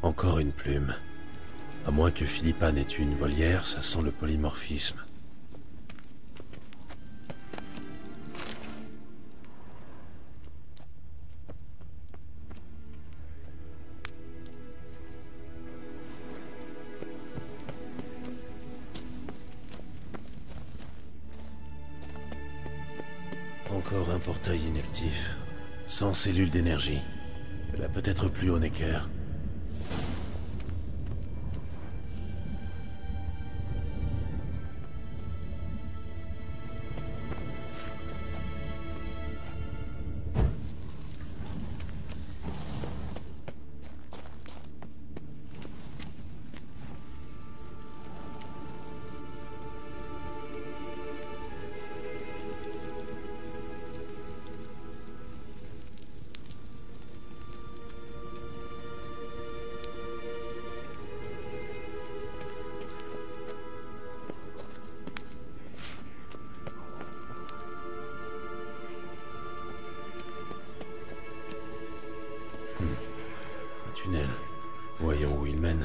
Encore une plume. À moins que Philippa n'ait eu une volière, ça sent le polymorphisme. Encore un portail inactif. Sans cellule d'énergie. Elle a peut-être plus au Necker. Tunnel. Voyons où il mène.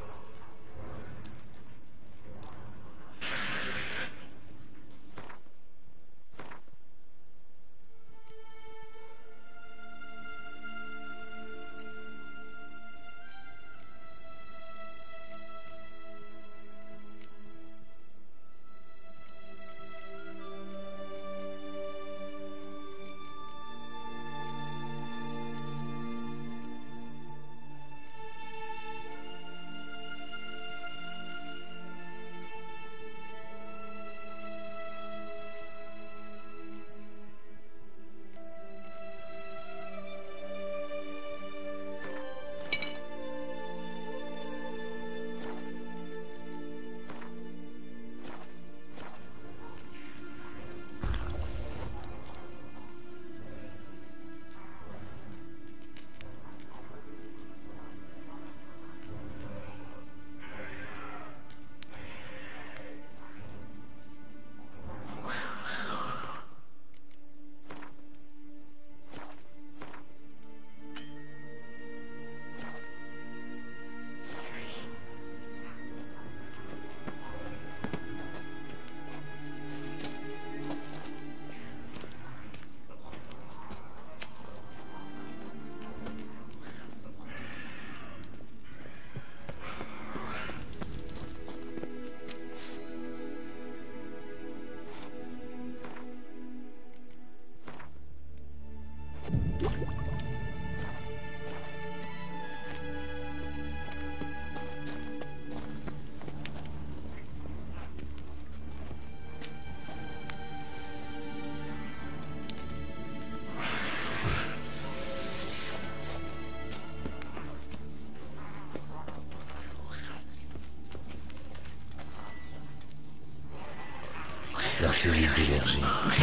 La cellule d'énergie.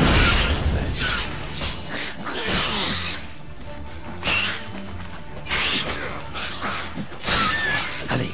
Allez.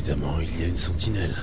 Évidemment, il y a une sentinelle.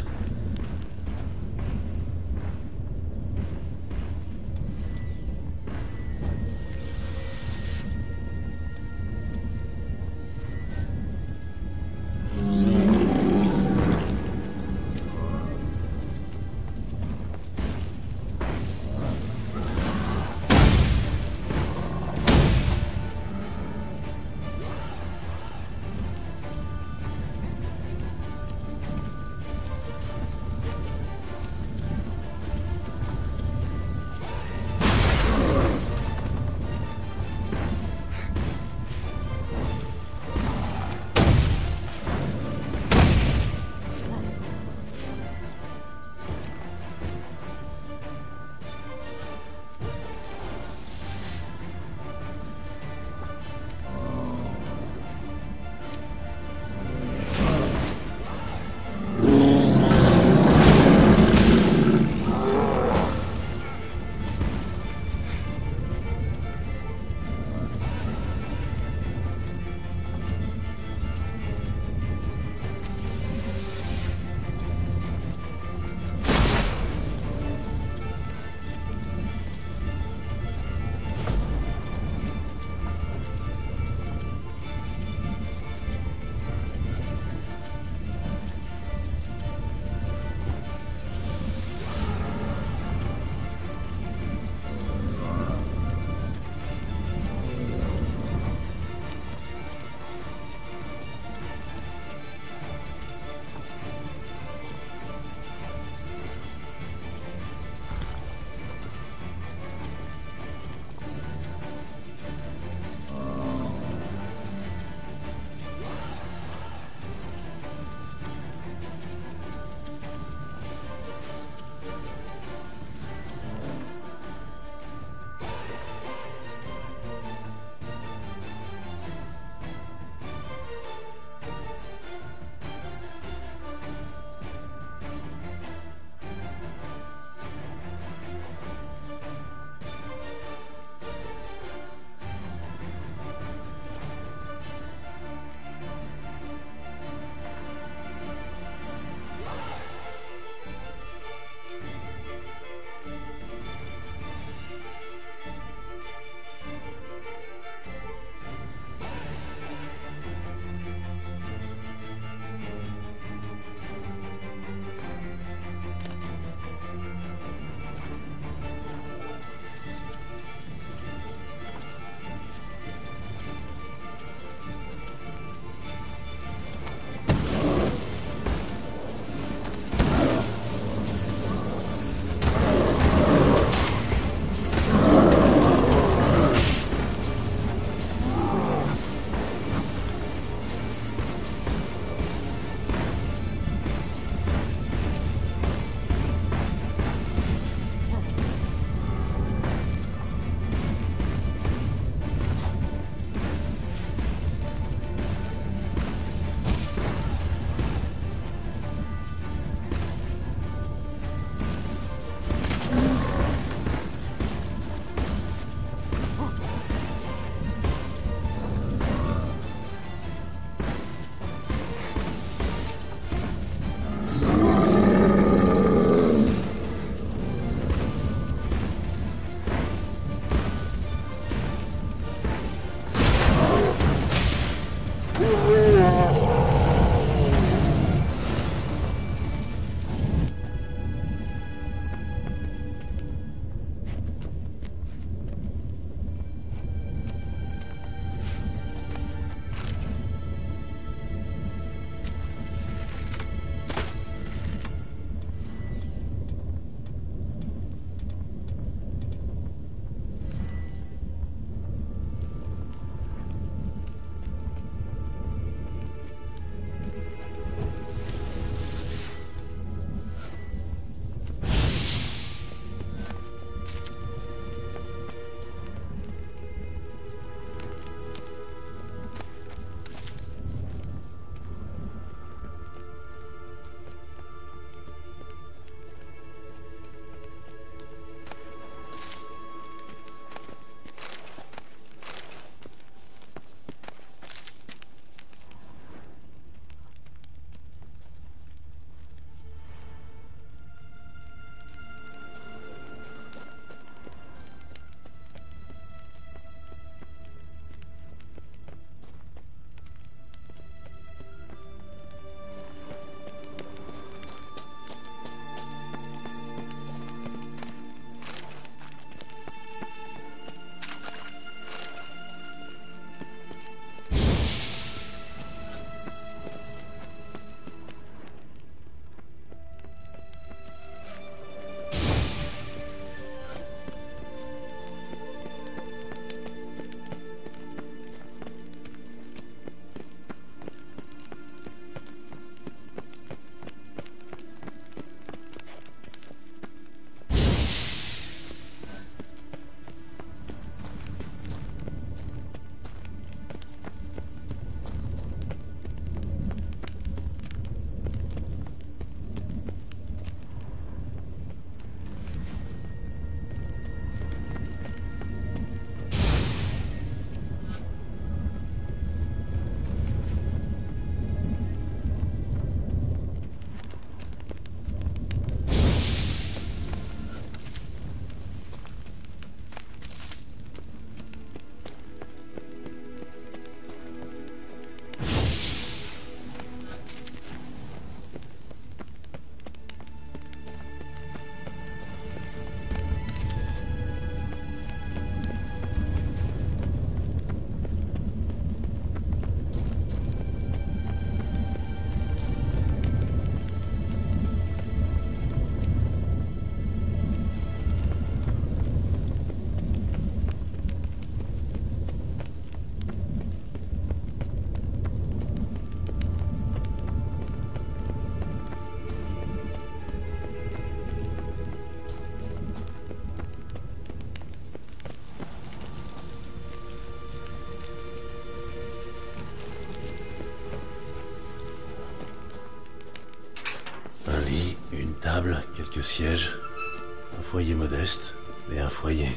tables, quelques sièges, un foyer modeste, mais un foyer.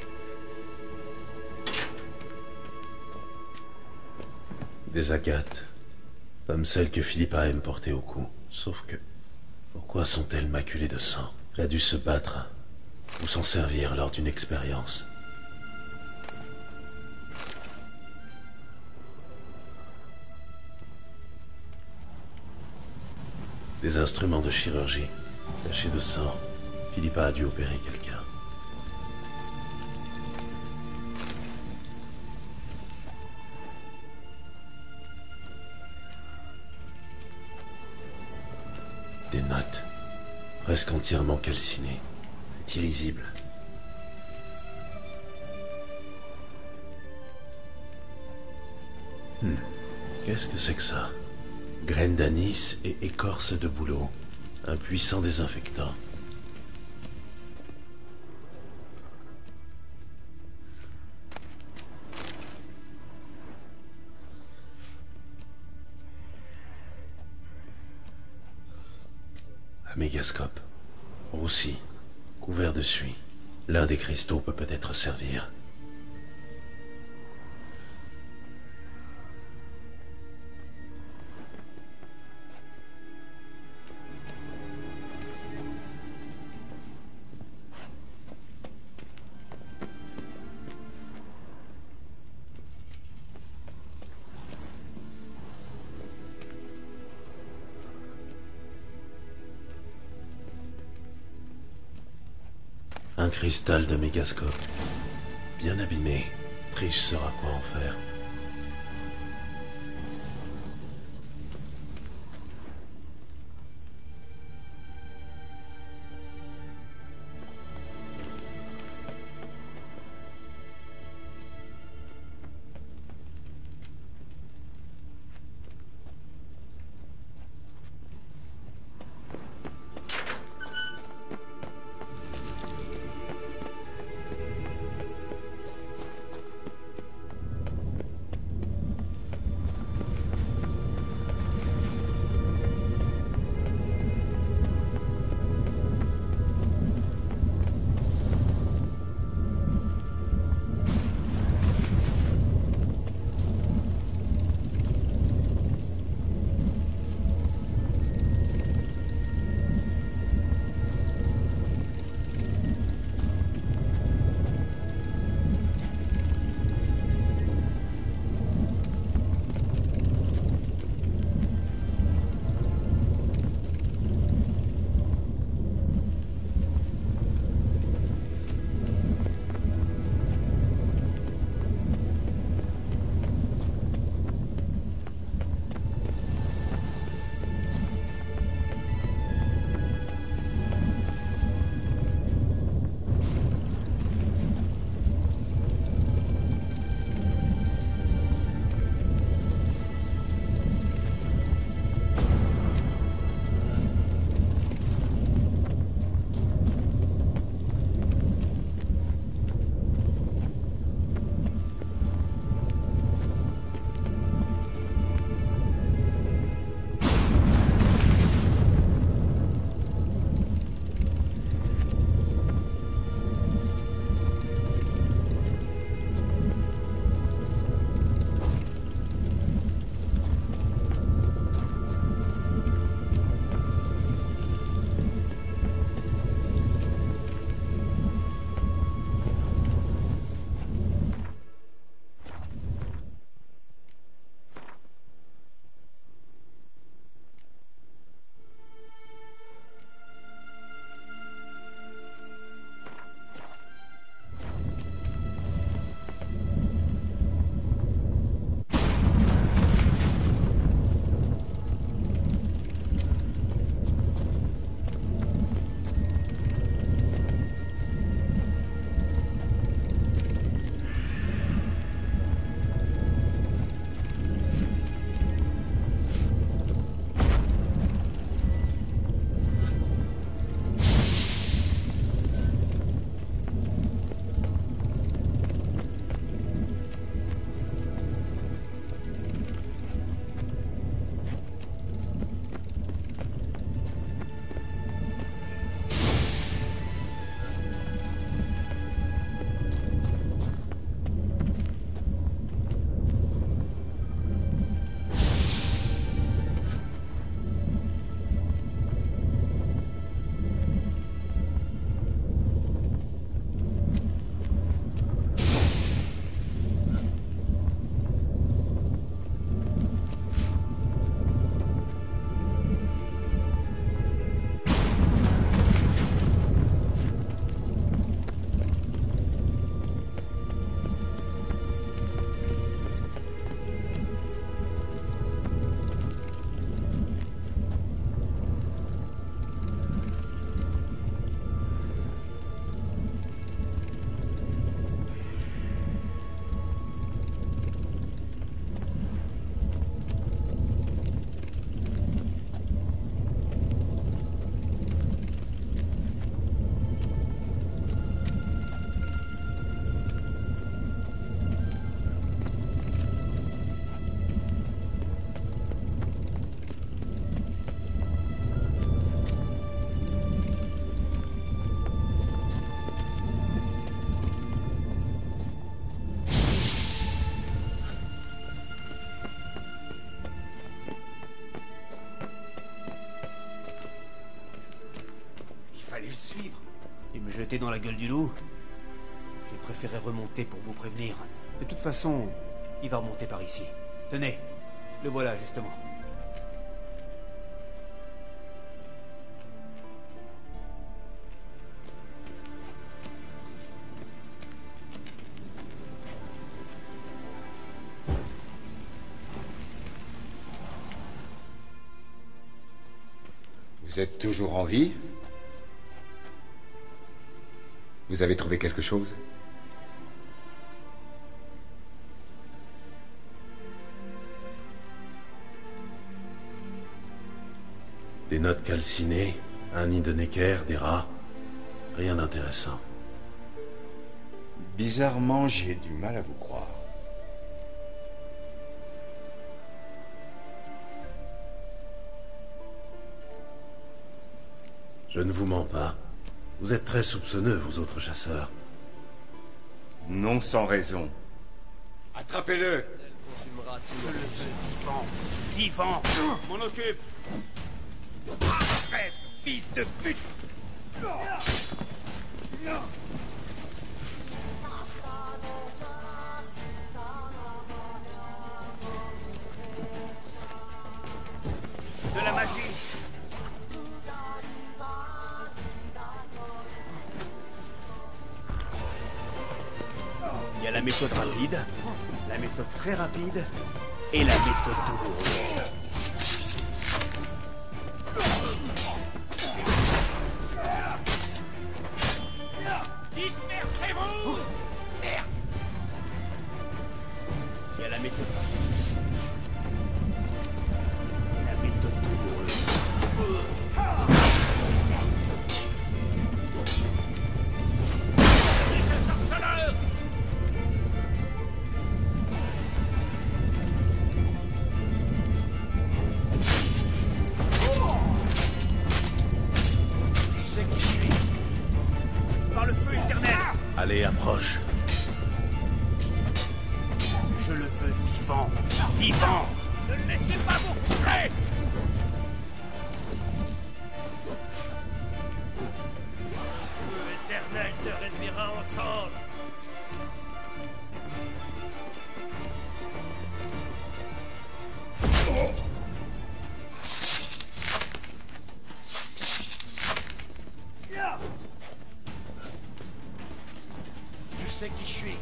Des agates, comme celles que Philippa aime porter au cou. Sauf que, pourquoi sont-elles maculées de sang? Elle a dû se battre ou s'en servir lors d'une expérience. Des instruments de chirurgie, tachés de sang. Philippa a dû opérer quelqu'un. Des notes, presque entièrement calcinées. C'est illisible. Qu'est-ce que c'est que ça? Graines d'anis et écorce de bouleau. Un puissant désinfectant. Un mégascope. Roussi. Couvert de suie. L'un des cristaux peut peut-être servir. Un cristal de mégascope. Bien abîmé. Trish saura quoi en faire. sauter dans la gueule du loup. J'ai préféré remonter pour vous prévenir. De toute façon, il va remonter par ici. Tenez, le voilà justement. Vous êtes toujours en vie? Vous avez trouvé quelque chose? Des notes calcinées, un nid de Necker, des rats. Rien d'intéressant. Bizarrement, j'ai du mal à vous croire. Je ne vous mens pas. Vous êtes très soupçonneux, vous autres chasseurs. Non sans raison. Attrapez-le! Je le veux vivant. Vivant. M'en occupe. Crève, fils de pute! De la magie. Il y a la méthode rapide, la méthode très rapide et la méthode douloureuse. Dispersez-vous! Merde! Il y a la méthode rapide. La méthode douloureuse. Allez, approche. Je le veux vivant. Vivant! Ne le laissez pas vous repousser! Le feu éternel te réduira en cendres. Tu sais qui je suis.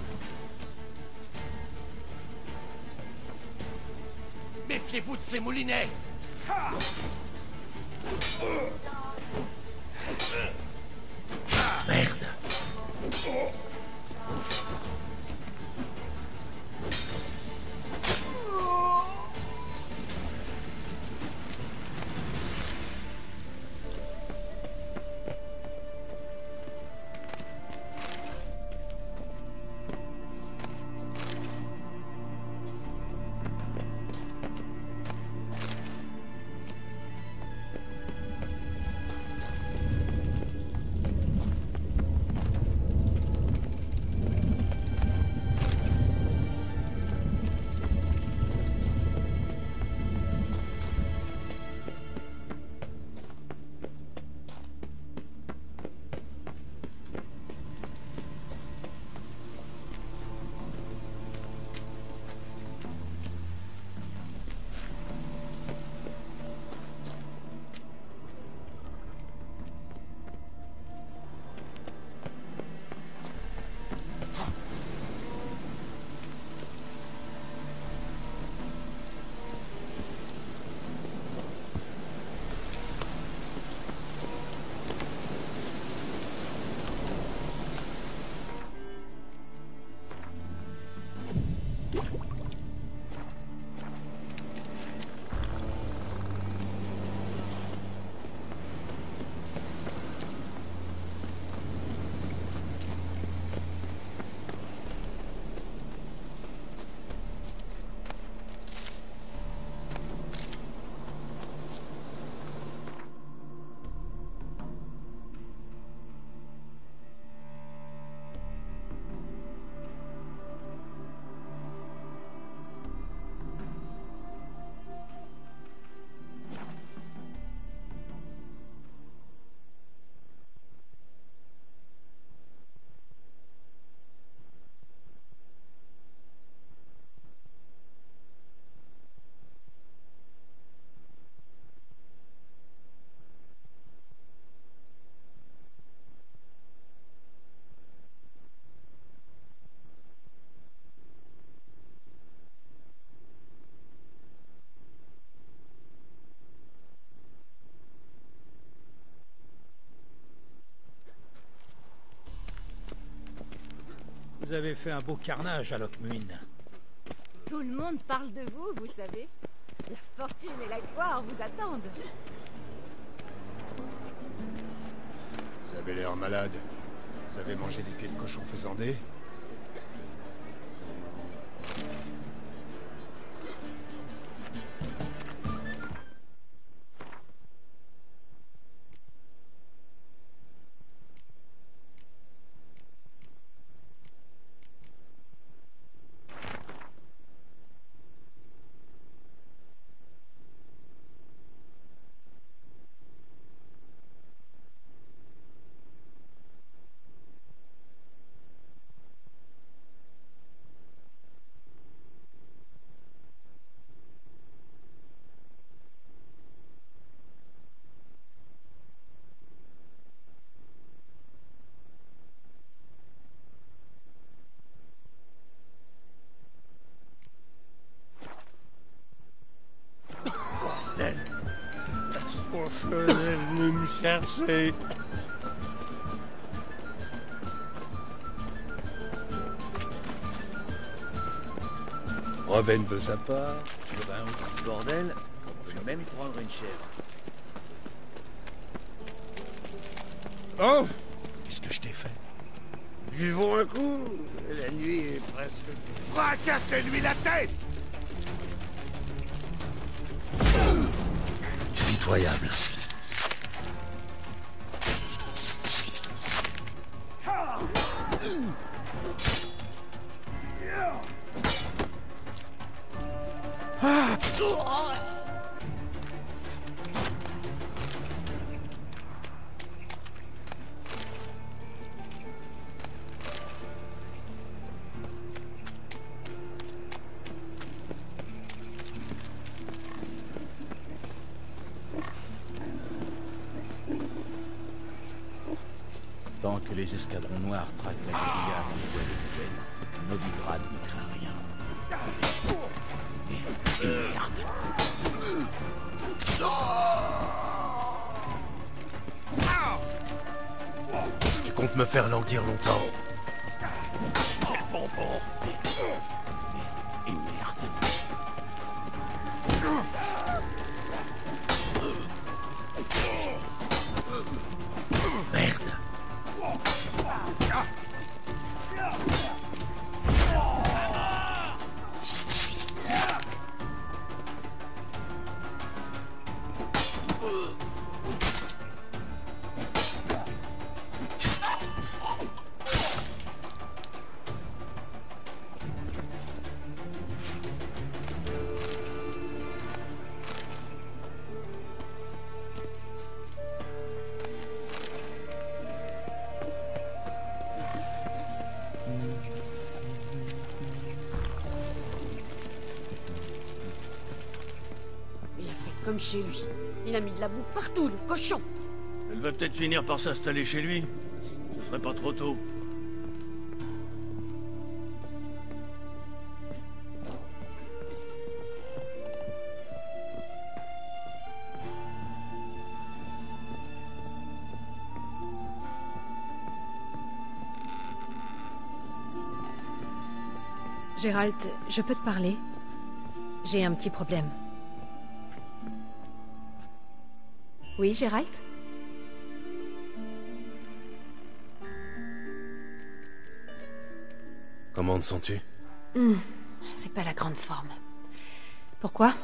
Méfiez-vous de ces moulinets. Merde. Vous avez fait un beau carnage à Lockmuin. Tout le monde parle de vous, vous savez. La fortune et la gloire vous attendent. Vous avez l'air malade. Vous avez mangé des pieds de cochon faisandés? Elle est venue me chercher. Reven veut sa part. Sur un ou du bordel, on peut même prendre une chèvre. Oh! Qu'est-ce que je t'ai fait? Buvons un coup. La nuit est presque... Fracassez-lui la tête! Pitoyable. Tant que les escadrons noirs traquent la guérilla dans les bois de Ruben, Novigrad ne craint rien. Et merde. Tu comptes me faire languir longtemps? C'est le bonbon. Et merde. Merde. Il a fait comme chez lui. Il a mis de la boue partout, le cochon. Elle va peut-être finir par s'installer chez lui. Ce serait pas trop tôt. Gérald, je peux te parler? J'ai un petit problème. Oui, Gérald? Comment te sens-tu? C'est pas la grande forme. Pourquoi?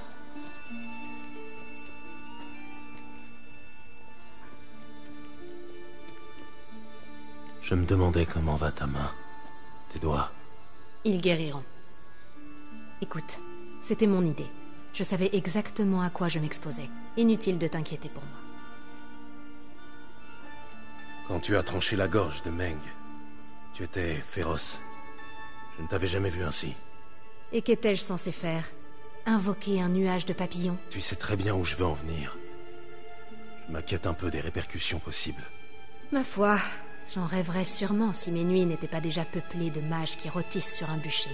Je me demandais comment va ta main, tes doigts. Ils guériront. Écoute, c'était mon idée. Je savais exactement à quoi je m'exposais. Inutile de t'inquiéter pour moi. Quand tu as tranché la gorge de Meng, tu étais féroce. Je ne t'avais jamais vu ainsi. Et qu'étais-je censé faire? Invoquer un nuage de papillons? Tu sais très bien où je veux en venir. Je m'inquiète un peu des répercussions possibles. Ma foi, j'en rêverais sûrement si mes nuits n'étaient pas déjà peuplées de mages qui rôtissent sur un bûcher.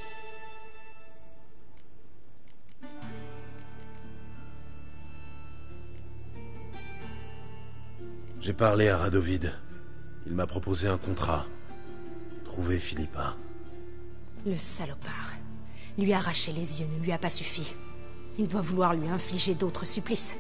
J'ai parlé à Radovid. Il m'a proposé un contrat. Trouver Philippa. Le salopard. Lui arracher les yeux ne lui a pas suffi. Il doit vouloir lui infliger d'autres supplices.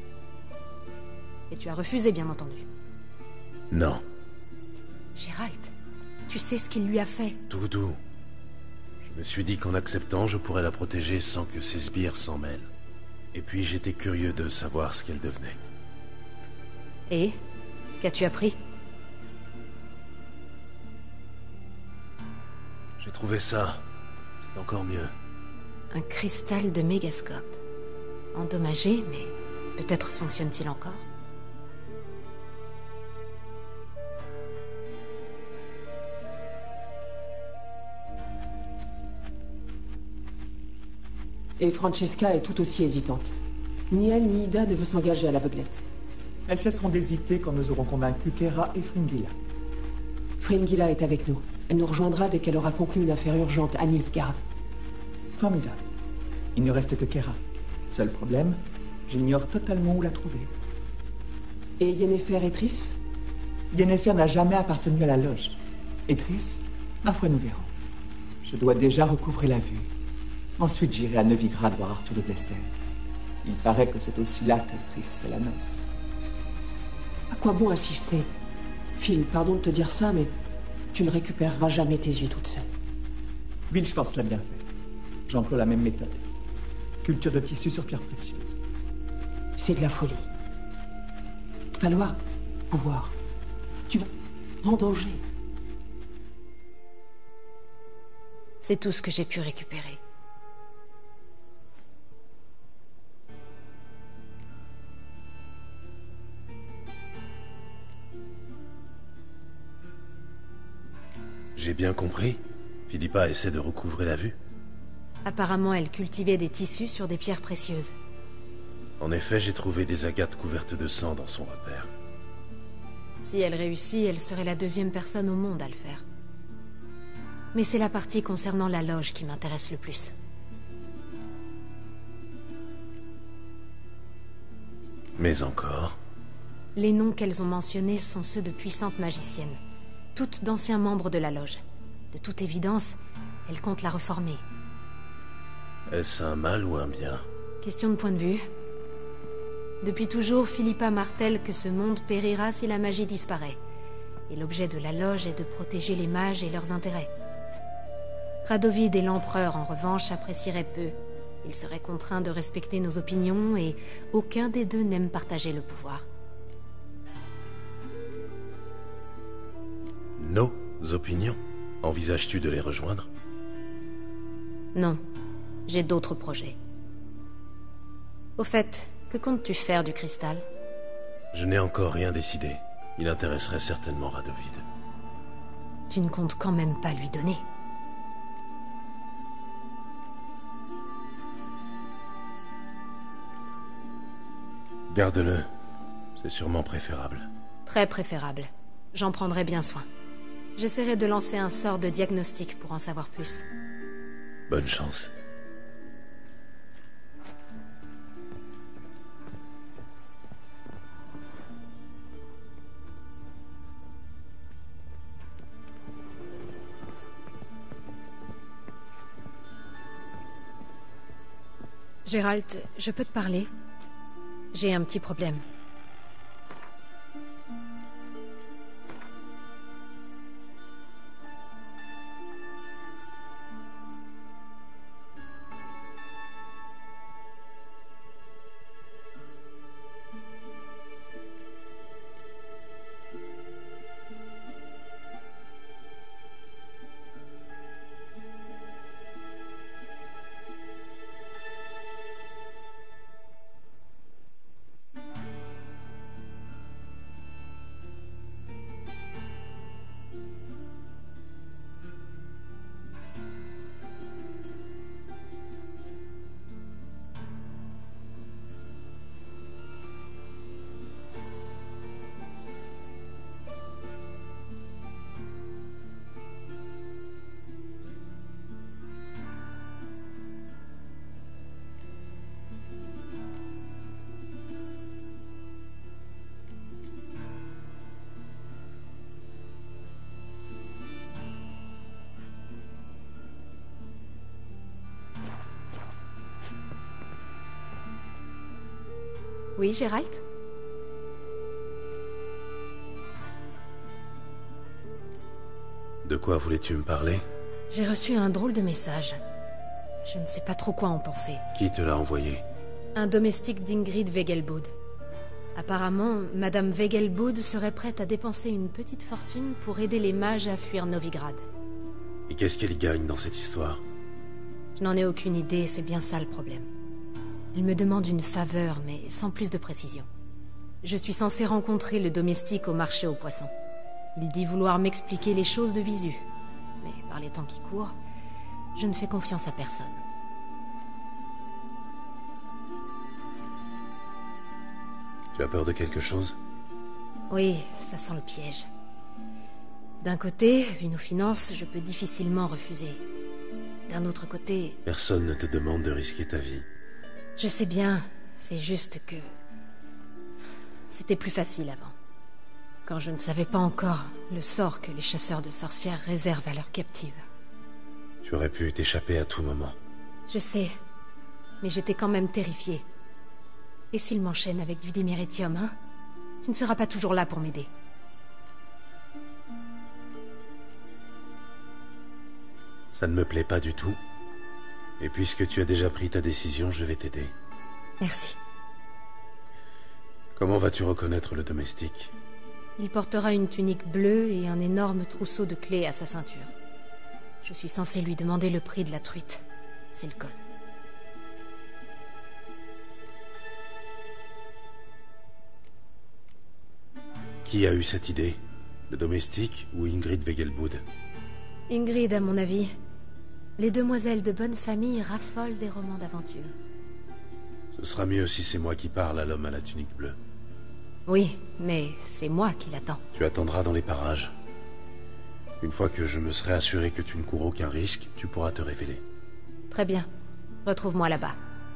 Et tu as refusé, bien entendu. Non. Gérald, tu sais ce qu'il lui a fait. Doudou. Je me suis dit qu'en acceptant, je pourrais la protéger sans que ses sbires s'en mêlent. Et puis j'étais curieux de savoir ce qu'elle devenait. Et qu'as-tu appris? J'ai trouvé ça. C'est encore mieux. Un cristal de mégascope. Endommagé, mais peut-être fonctionne-t-il encore? Et Francesca est tout aussi hésitante. Ni elle ni Ida ne veut s'engager à l'aveuglette. Elles cesseront d'hésiter quand nous aurons convaincu Kera et Fringilla. Fringilla est avec nous. Elle nous rejoindra dès qu'elle aura conclu une affaire urgente à Nilfgaard. Formidable. Il ne reste que Kera. Seul problème, j'ignore totalement où la trouver. Et Yennefer et Triss? Yennefer n'a jamais appartenu à la loge. Et Triss, ma foi, nous verrons. Je dois déjà recouvrer la vue. Ensuite, j'irai à Novigrad voir Arthur de Blester. Il paraît que c'est aussi là que Triss fait la noce. À quoi bon insister? Phil, pardon de te dire ça, mais tu ne récupéreras jamais tes yeux toute seule. Wildschwartz l'a bien fait. J'emploie la même méthode. Culture de tissu sur pierre précieuse. C'est de la folie. Falloir pouvoir. Tu vas en danger. C'est tout ce que j'ai pu récupérer. J'ai bien compris. Philippa essaie de recouvrer la vue. Apparemment, elle cultivait des tissus sur des pierres précieuses. En effet, j'ai trouvé des agates couvertes de sang dans son repère. Si elle réussit, elle serait la deuxième personne au monde à le faire. Mais c'est la partie concernant la loge qui m'intéresse le plus. Mais encore? Les noms qu'elles ont mentionnés sont ceux de puissantes magiciennes. Toutes d'anciens membres de la loge. De toute évidence, elles comptent la reformer. Est-ce un mal ou un bien? Question de point de vue. Depuis toujours, Philippa martèle que ce monde périra si la magie disparaît. Et l'objet de la loge est de protéger les mages et leurs intérêts. Radovid et l'empereur, en revanche, apprécieraient peu. Ils seraient contraints de respecter nos opinions et aucun des deux n'aime partager le pouvoir. Nos opinions? Envisages-tu de les rejoindre? Non, j'ai d'autres projets. Au fait, que comptes-tu faire du cristal? Je n'ai encore rien décidé. Il intéresserait certainement Radovid. Tu ne comptes quand même pas lui donner. Garde-le. C'est sûrement préférable. Très préférable. J'en prendrai bien soin. J'essaierai de lancer un sort de diagnostic pour en savoir plus. Bonne chance. Gérald, je peux te parler? J'ai un petit problème. Oui, Gérald? De quoi voulais-tu me parler? J'ai reçu un drôle de message. Je ne sais pas trop quoi en penser. Qui te l'a envoyé? Un domestique d'Ingrid Wegelbud. Apparemment, Madame Wegelbud serait prête à dépenser une petite fortune pour aider les mages à fuir Novigrad. Et qu'est-ce qu'elle gagne dans cette histoire? Je n'en ai aucune idée, c'est bien ça le problème. Elle me demande une faveur, mais sans plus de précision. Je suis censée rencontrer le domestique au marché aux poissons. Il dit vouloir m'expliquer les choses de visu. Mais par les temps qui courent, je ne fais confiance à personne. Tu as peur de quelque chose? Oui, ça sent le piège. D'un côté, vu nos finances, je peux difficilement refuser. D'un autre côté... Personne ne te demande de risquer ta vie. Je sais bien, c'est juste que... C'était plus facile avant. Quand je ne savais pas encore le sort que les chasseurs de sorcières réservent à leurs captives. Tu aurais pu t'échapper à tout moment. Je sais, mais j'étais quand même terrifiée. Et s'il m'enchaîne avec du diméritium, hein? Tu ne seras pas toujours là pour m'aider. Ça ne me plaît pas du tout. Et puisque tu as déjà pris ta décision, je vais t'aider. Merci. Comment vas-tu reconnaître le domestique? Il portera une tunique bleue et un énorme trousseau de clés à sa ceinture. Je suis censée lui demander le prix de la truite. C'est le code. Qui a eu cette idée? Le domestique ou Ingrid Wegelbud? Ingrid, à mon avis. Les demoiselles de bonne famille raffolent des romans d'aventure. Ce sera mieux si c'est moi qui parle à l'homme à la tunique bleue. Oui, mais c'est moi qui l'attends. Tu attendras dans les parages. Une fois que je me serai assuré que tu ne cours aucun risque, tu pourras te révéler. Très bien. Retrouve-moi là-bas.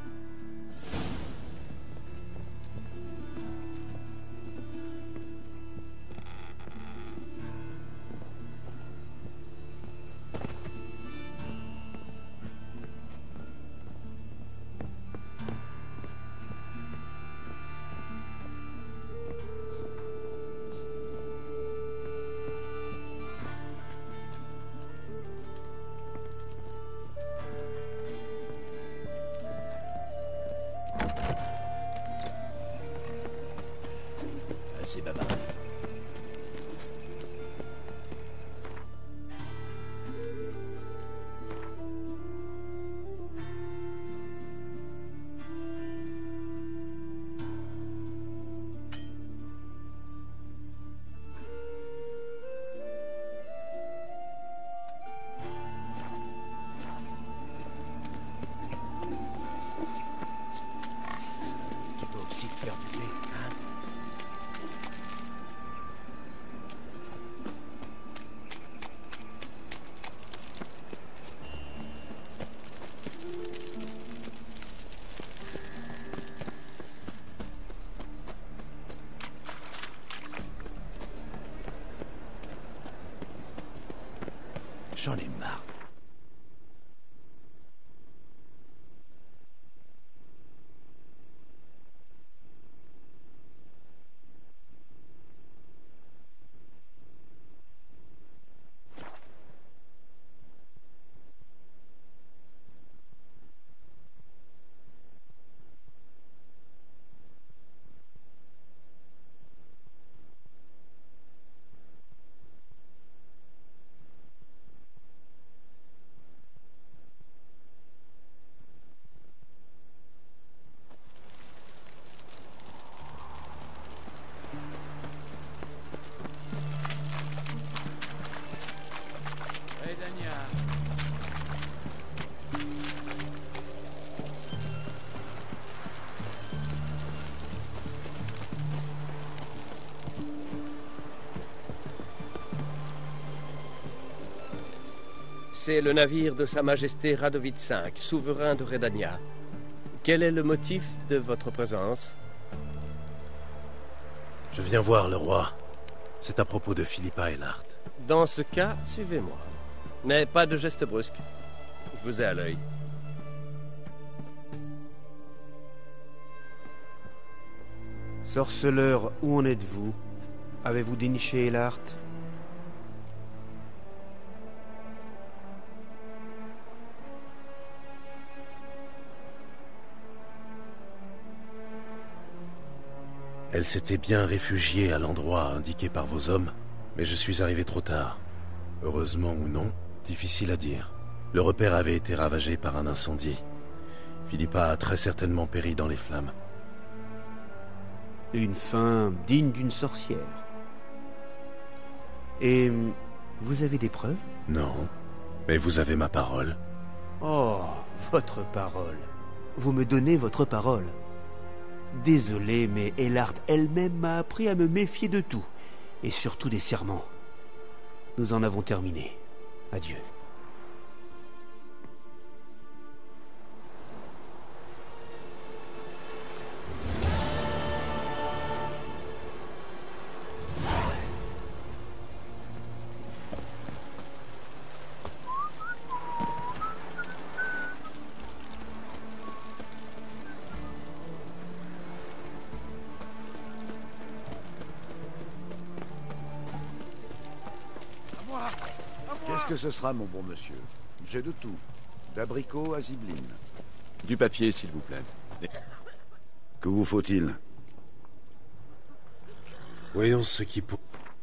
C'est bavardé. Tu peux aussi te faire buter, hein? J'en ai marre. C'est le navire de Sa Majesté Radovid V, souverain de Redania. Quel est le motif de votre présence? Je viens voir le roi. C'est à propos de Philippa Eilhart. Dans ce cas, suivez-moi. Mais pas de geste brusque. Je vous ai à l'œil. Sorceleur, où en êtes-vous? Avez-vous déniché Elart? Elle s'était bien réfugiée à l'endroit indiqué par vos hommes, mais je suis arrivé trop tard. Heureusement ou non, difficile à dire. Le repère avait été ravagé par un incendie. Philippa a très certainement péri dans les flammes. Une fin digne d'une sorcière. Et vous avez des preuves? Non, mais vous avez ma parole. Oh, votre parole. Vous me donnez votre parole. Désolé, mais Elart elle-même m'a appris à me méfier de tout, et surtout des serments. Nous en avons terminé. Adieu. Qu'est-ce que ce sera, mon bon monsieur? J'ai de tout. D'abricots à zibeline. Du papier, s'il vous plaît. Que vous faut-il? Voyons ce qui peut...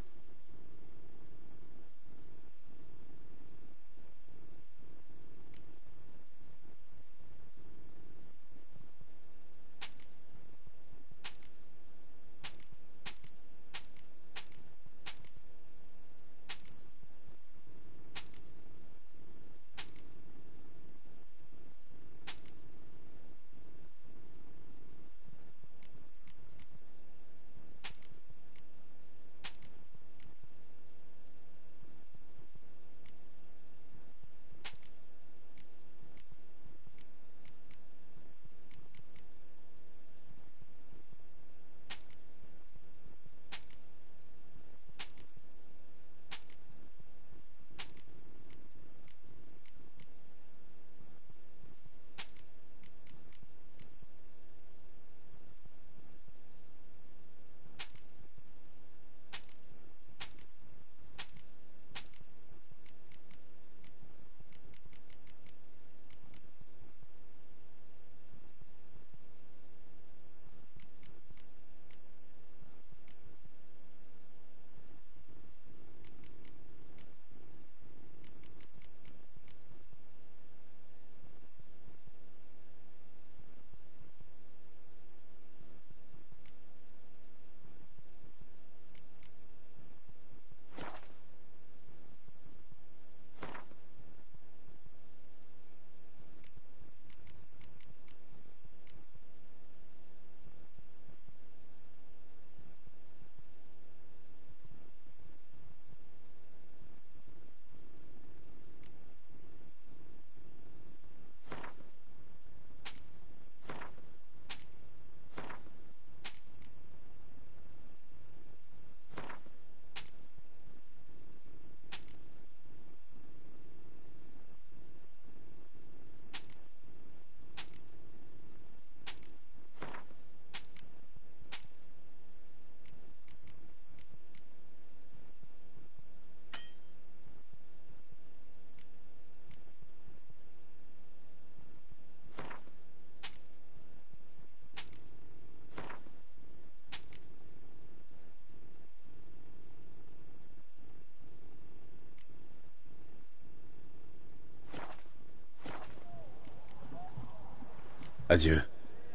Adieu.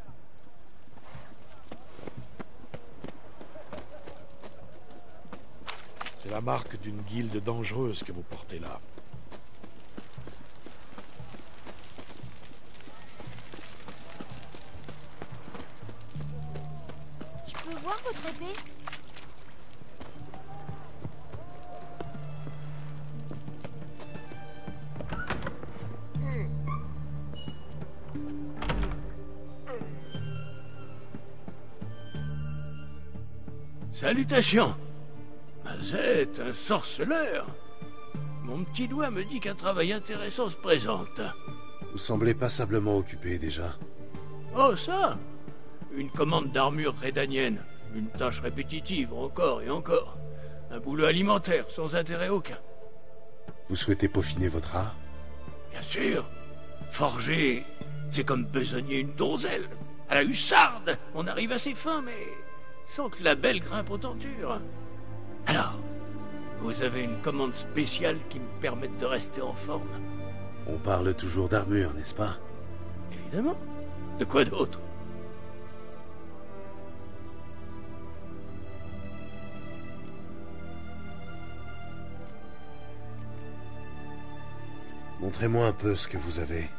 C'est la marque d'une guilde dangereuse que vous portez là. Je peux voir votre épée? Salutations! Mazette, un sorceleur! Mon petit doigt me dit qu'un travail intéressant se présente. Vous semblez passablement occupé déjà. Oh, ça! Une commande d'armure rédanienne. Une tâche répétitive, encore et encore. Un boulot alimentaire, sans intérêt aucun. Vous souhaitez peaufiner votre art? Bien sûr. Forger, c'est comme besogner une donzelle. À la hussarde, on arrive à ses fins, mais sans que la belle grimpe aux tentures. Alors, vous avez une commande spéciale qui me permette de rester en forme? On parle toujours d'armure, n'est-ce pas? Évidemment. De quoi d'autre? Montrez-moi un peu ce que vous avez.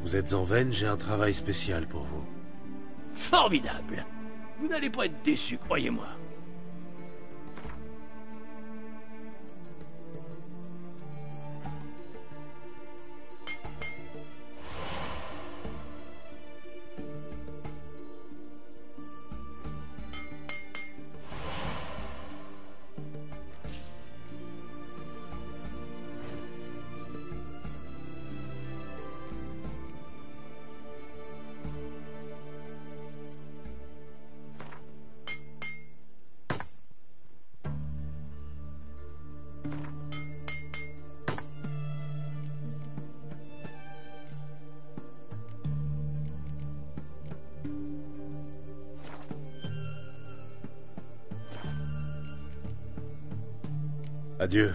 Vous êtes en veine, j'ai un travail spécial pour vous. Formidable. Vous n'allez pas être déçus, croyez-moi. Adieu.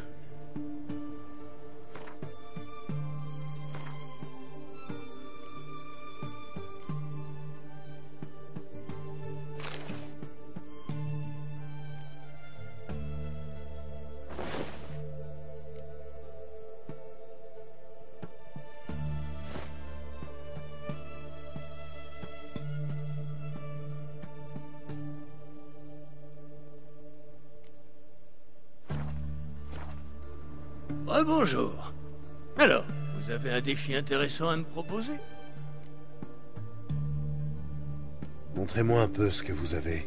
Bonjour. Alors, vous avez un défi intéressant à me proposer? Montrez-moi un peu ce que vous avez.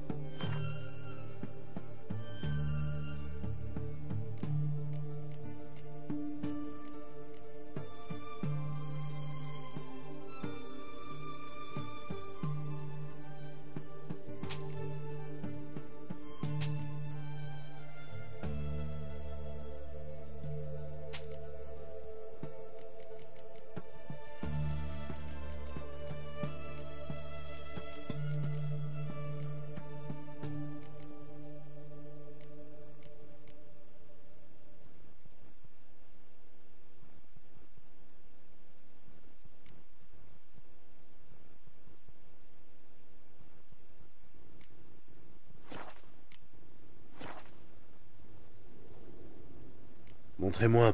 Montrez-moi un...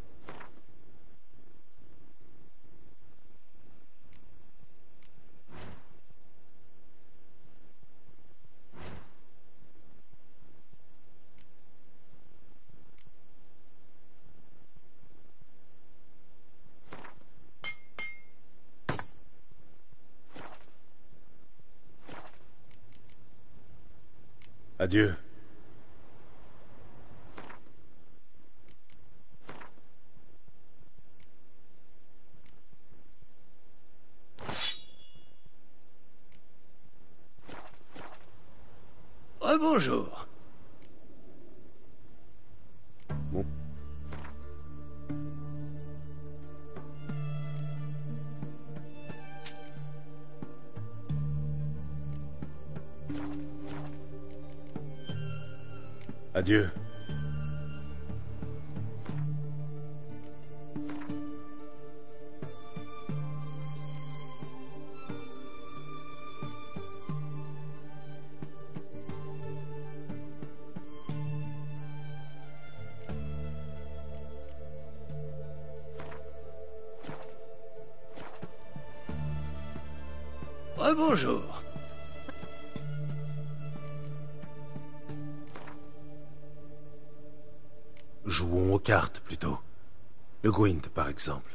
Adieu. Bonjour. Bon. Adieu. Bonjour. Jouons aux cartes, plutôt. Le Gwent, par exemple.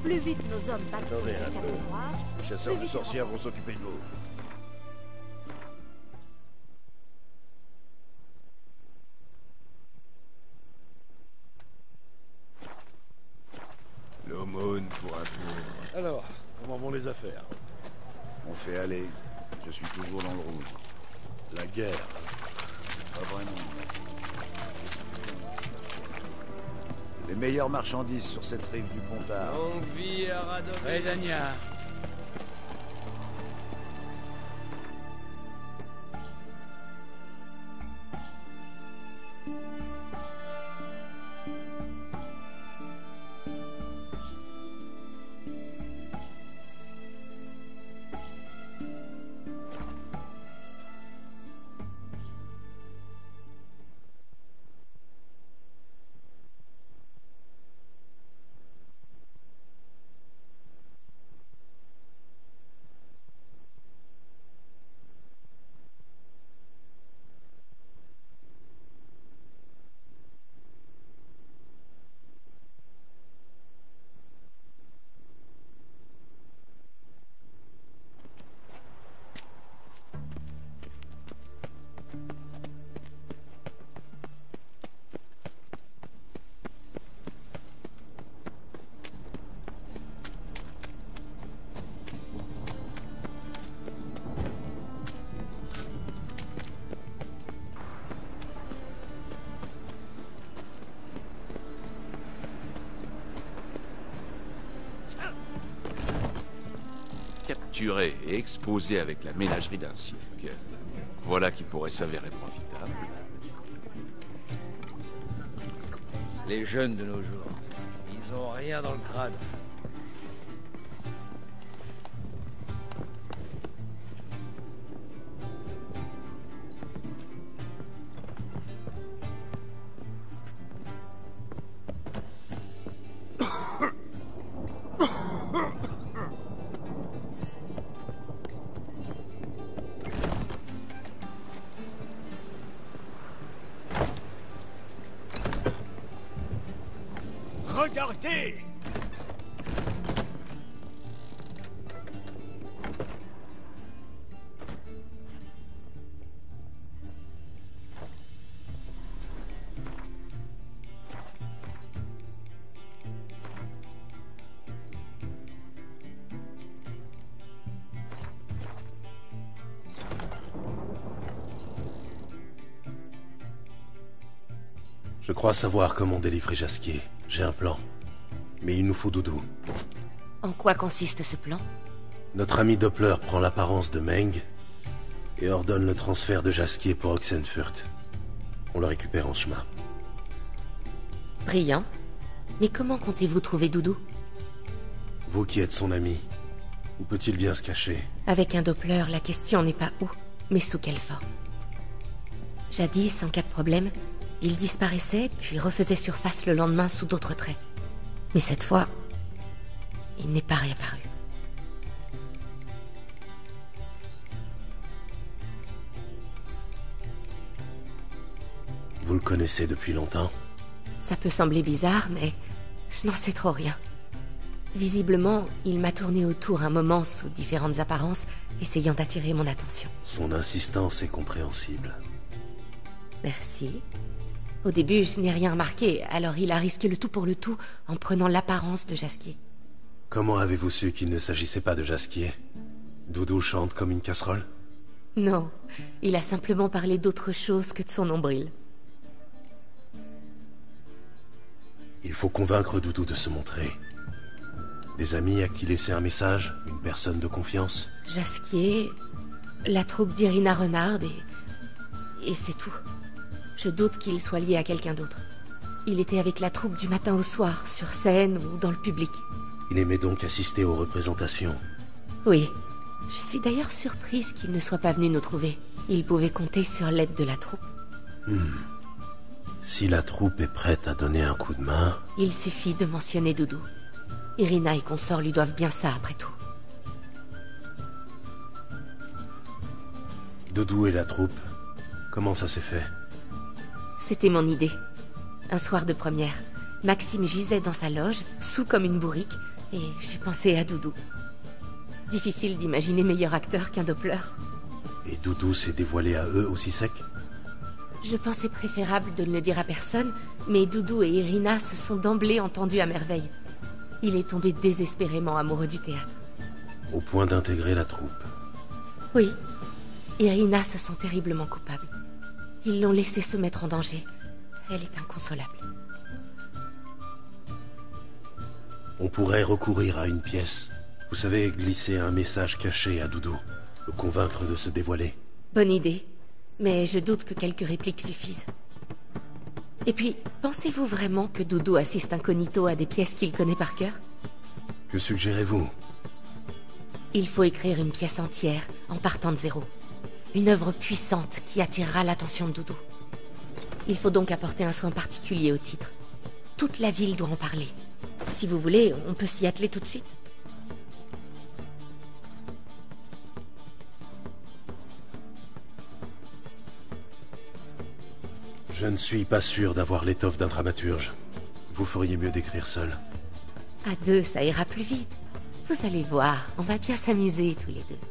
Plus vite nos hommes battent Attendez les un escadrons peu. noirs, Les chasseurs plus de vite sorcières vont s'occuper de vous. L'aumône pour un pauvre. Alors, comment vont les affaires? On fait aller. Je suis toujours dans le rouge. La guerre. Pas vraiment. Les meilleures marchandises sur cette rive du Pontard. Longue vie à Radovid. Redania. Capturé et exposé avec la ménagerie d'un cirque. Voilà qui pourrait s'avérer profitable. Les jeunes de nos jours, ils ont rien dans le crâne. Regardez! Je crois savoir comment délivrer Jasquier. J'ai un plan. Mais il nous faut Doudou. En quoi consiste ce plan? Notre ami Doppler prend l'apparence de Meng et ordonne le transfert de Jasquier pour Oxenfurt. On le récupère en chemin. Brillant. Mais comment comptez-vous trouver Doudou? Vous qui êtes son ami, où peut-il bien se cacher? Avec un Doppler, la question n'est pas où, mais sous quelle forme. Jadis, en cas de problème, il disparaissait, puis refaisait surface le lendemain sous d'autres traits. Mais cette fois, il n'est pas réapparu. Vous le connaissez depuis longtemps? Ça peut sembler bizarre, mais je n'en sais trop rien. Visiblement, il m'a tourné autour un moment sous différentes apparences, essayant d'attirer mon attention. Son insistance est compréhensible. Merci. Au début, je n'ai rien remarqué, alors il a risqué le tout pour le tout en prenant l'apparence de Jasquier. Comment avez-vous su qu'il ne s'agissait pas de Jasquier? Doudou chante comme une casserole? Non, il a simplement parlé d'autre chose que de son nombril. Il faut convaincre Doudou de se montrer. Des amis à qui laisser un message? Une personne de confiance? Jasquier, la troupe d'Irina Renard et c'est tout. Je doute qu'il soit lié à quelqu'un d'autre. Il était avec la troupe du matin au soir, sur scène ou dans le public. Il aimait donc assister aux représentations? Oui. Je suis d'ailleurs surprise qu'il ne soit pas venu nous trouver. Il pouvait compter sur l'aide de la troupe. Si la troupe est prête à donner un coup de main... Il suffit de mentionner Doudou. Irina et consorts lui doivent bien ça, après tout. Doudou et la troupe, comment ça s'est fait? C'était mon idée. Un soir de première, Maxime gisait dans sa loge, saoul comme une bourrique, Et j'ai pensé à Doudou. Difficile d'imaginer meilleur acteur qu'un Doppler. Et Doudou s'est dévoilé à eux aussi sec? Je pensais préférable de ne le dire à personne, mais Doudou et Irina se sont d'emblée entendus à merveille. Il est tombé désespérément amoureux du théâtre. Au point d'intégrer la troupe. Oui. Irina se sent terriblement coupable. Ils l'ont laissée se mettre en danger. Elle est inconsolable. On pourrait recourir à une pièce. Vous savez, glisser un message caché à Doudou. Le convaincre de se dévoiler. Bonne idée. Mais je doute que quelques répliques suffisent. Et puis, pensez-vous vraiment que Doudou assiste incognito à des pièces qu'il connaît par cœur? Que suggérez-vous? Il faut écrire une pièce entière, en partant de zéro. Une œuvre puissante qui attirera l'attention de Doudou. Il faut donc apporter un soin particulier au titre. Toute la ville doit en parler. Si vous voulez, on peut s'y atteler tout de suite. Je ne suis pas sûr d'avoir l'étoffe d'un dramaturge. Vous feriez mieux d'écrire seul. À deux, ça ira plus vite. Vous allez voir, on va bien s'amuser tous les deux.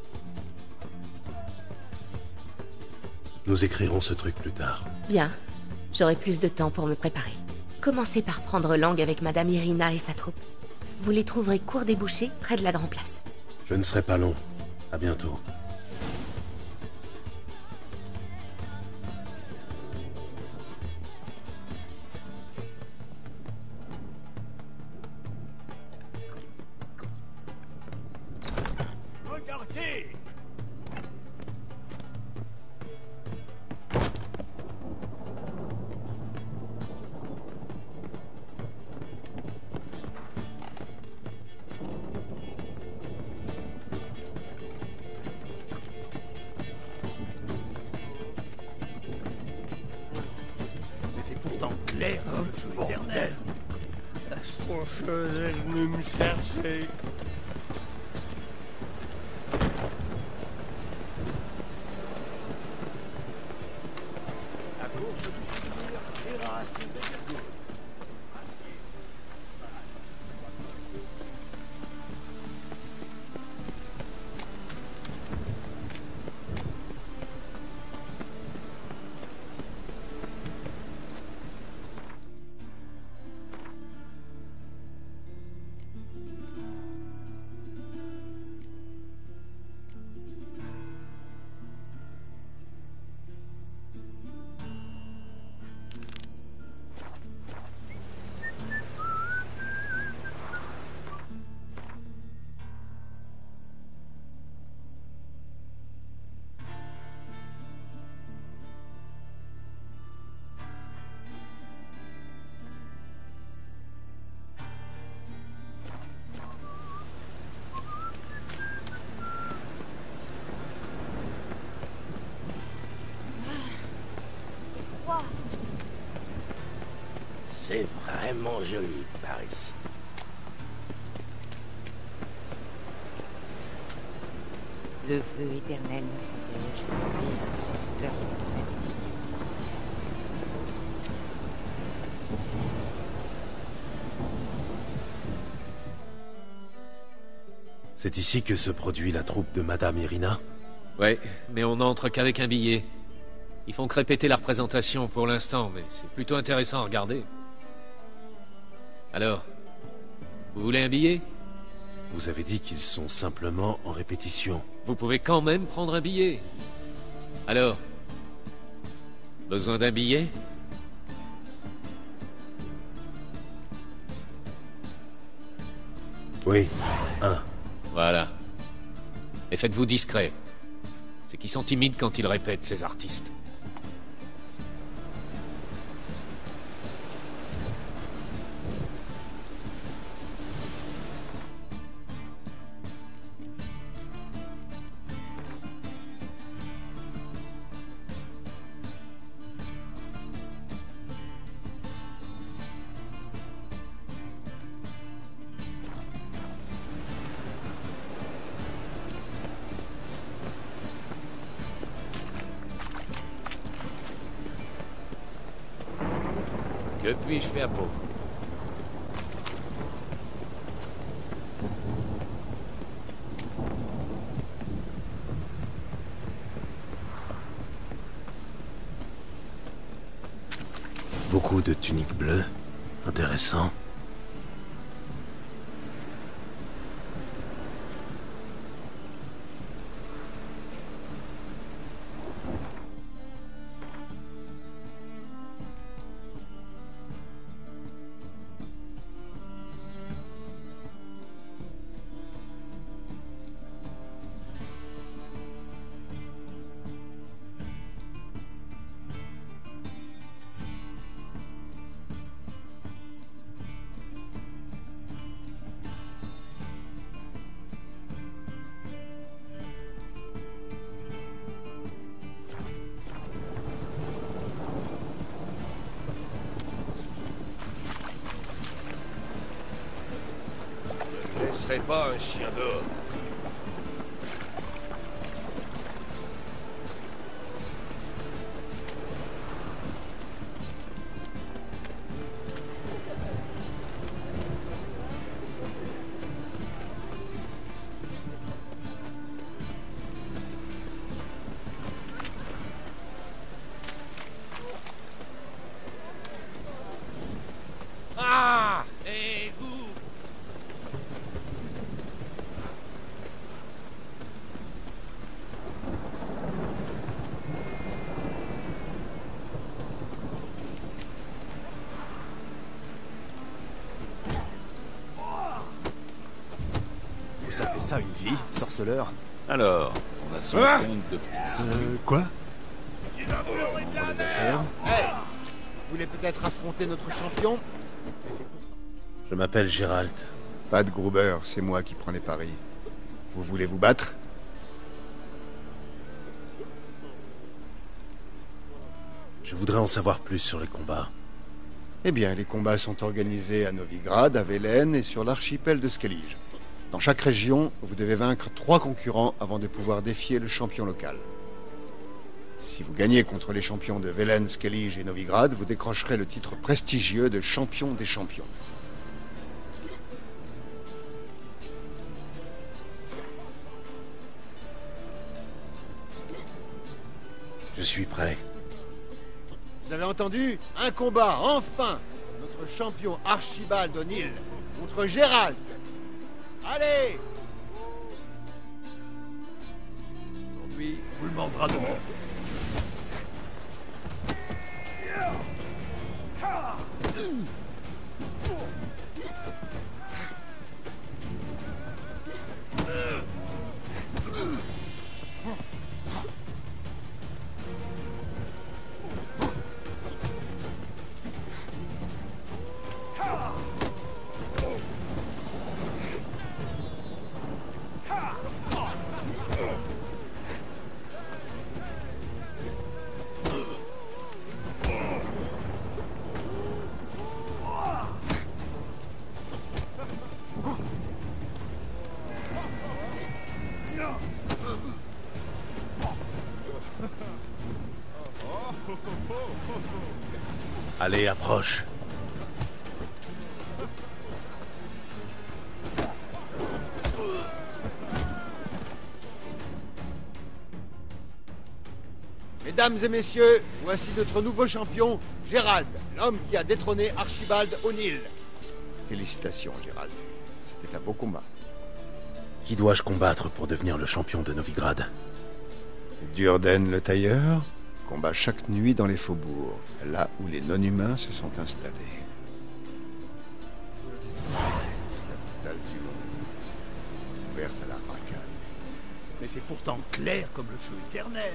Nous écrirons ce truc plus tard. Bien. J'aurai plus de temps pour me préparer. Commencez par prendre langue avec Madame Irina et sa troupe. Vous les trouverez cours des bouchers, près de la Grand Place. Je ne serai pas long. À bientôt. Regardez! Mais c'est pourtant clair dans le feu éternel. La faucheuse est venue me chercher. La course du souvenir, Erasme Bellecourt. C'est vraiment joli par ici. Le feu éternel nous protège et un sans fleur de la vie. C'est ici que se produit la troupe de Madame Irina? Ouais, mais on n'entre qu'avec un billet. Ils font que répéter la représentation pour l'instant, mais c'est plutôt intéressant à regarder. Alors, vous voulez un billet? Vous avez dit qu'ils sont simplement en répétition. Vous pouvez quand même prendre un billet. Alors, besoin d'un billet? Oui, un. Voilà. Et faites-vous discret. C'est qu'ils sont timides quand ils répètent, ces artistes. Que puis-je faire pour vous? beaucoup de tuniques bleues. Intéressant. Je ne laisserai pas un chien dehors. Ah! Et vous? Vous appelez ça une vie, sorceleur? Alors, on a son Ah compte de petites... Quoi? Hey! Vous voulez peut-être affronter notre champion? Je m'appelle Gérald. Pas de Gruber, c'est moi qui prends les paris. Vous voulez vous battre? Je voudrais en savoir plus sur les combats. Eh bien, les combats sont organisés à Novigrad, à Velen et sur l'archipel de Skellige. Dans chaque région, vous devez vaincre 3 concurrents avant de pouvoir défier le champion local. Si vous gagnez contre les champions de Velen, Skellige et Novigrad, vous décrocherez le titre prestigieux de champion des champions. Je suis prêt. Vous avez entendu? Un combat, enfin! Notre champion Archibald O'Neill contre Gérald. Allez! Aujourd'hui, vous le mordra demain. Allez, approche. Mesdames et messieurs, voici notre nouveau champion, Gérald, l'homme qui a détrôné Archibald O'Neill. Félicitations, Gérald. C'était un beau combat. Qui dois-je combattre pour devenir le champion de Novigrad? Durden le tailleur combat chaque nuit dans les faubourgs, là où les non-humains se sont installés. La capitale du monde, ouverte à la racaille. Mais c'est pourtant clair comme le feu éternel.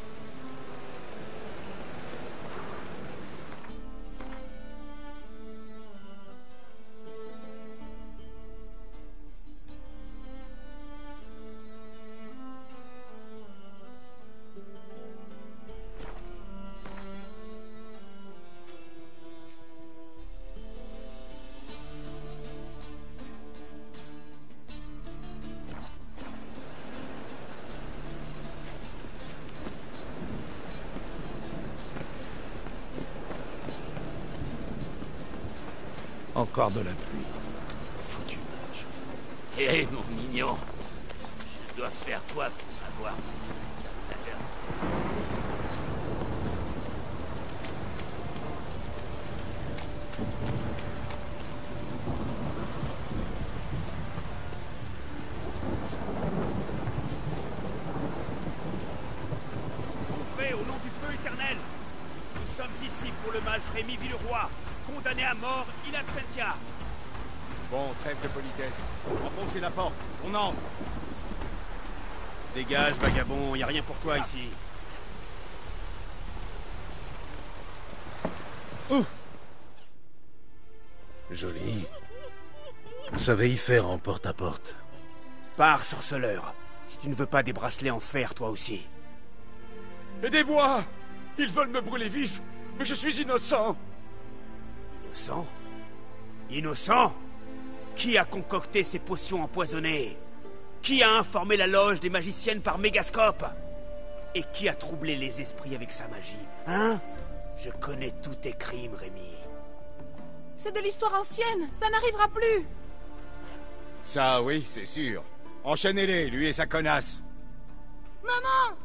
Encore de la pluie. Foutu match. Hé, mon mignon. Je dois faire quoi pour m'avoir? ici pour le mage Rémi Villeroy, condamné à mort in absentia. Bon, trêve de politesse. Enfoncez la porte, on entre. Dégage, vagabond, y a rien pour toi ici. Joli. Vous savez y faire en porte-à-porte. Pars, sorceleur. Si tu ne veux pas des bracelets en fer, toi aussi. Aidez-moi! Ils veulent me brûler vif, mais je suis innocent! Innocent? Innocent? Qui a concocté ces potions empoisonnées? Qui a informé la loge des magiciennes par mégascope? Et qui a troublé les esprits avec sa magie? Hein? Je connais tous tes crimes, Rémi. C'est de l'histoire ancienne, ça n'arrivera plus. Ça, oui, c'est sûr. Enchaînez-les, lui et sa connasse. Maman!